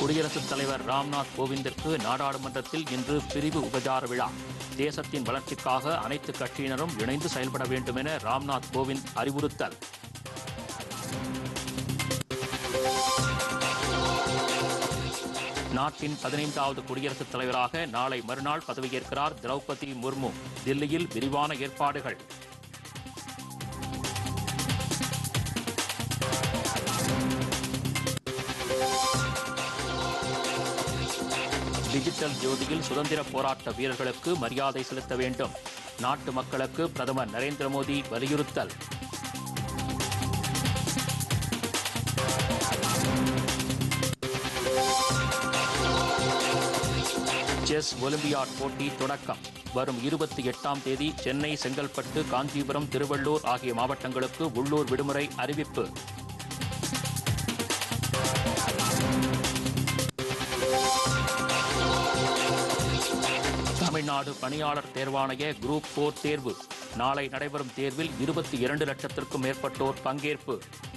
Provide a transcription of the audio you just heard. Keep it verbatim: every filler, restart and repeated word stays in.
குடியரசுத் தலைவர் ராம்நாத் கோவிந்திற்கு நாடாளுமன்றத்தில் இன்று பிரிவு உபச்சார விழா. தேசத்தின் வளர்ச்சிக்காக அனைத்து கட்சியினரும் இணைந்து செயல்பட வேண்டும் என ராம்நாத் கோவிந்த் அறிவுறுத்தல். நாட்டின் பதினைந்தாவது குடியரசுத் தலைவராக நாளை மறுநாள் பதவியேற்கிறார் திரௌபதி முர்மு. தில்லியில் விரிவான ஏற்பாடுகள். டிஜிட்டல் ஜோதியில் சுதந்திர போராட்ட வீரர்களுக்கு மரியாதை செலுத்த வேண்டும். நாட்டு மக்களுக்கு பிரதமர் நரேந்திர மோடி வலியுறுத்தல். செஸ் ஒலிம்பியாட் போட்டி தொடக்கம். வரும் இருபத்தி எட்டாம் தேதி சென்னை, செங்கல்பட்டு, காஞ்சிபுரம், திருவள்ளூர் ஆகிய மாவட்டங்களுக்கு உள்ளூர் விடுமுறை அறிவிப்பு. தமிழ்நாடு பணியாளர் தேர்வாணைய குரூப் போர் தேர்வு. நாளை நடைபெறும் தேர்வில் இருபத்தி இரண்டு லட்சத்திற்கும் மேற்பட்டோர் பங்கேற்பு.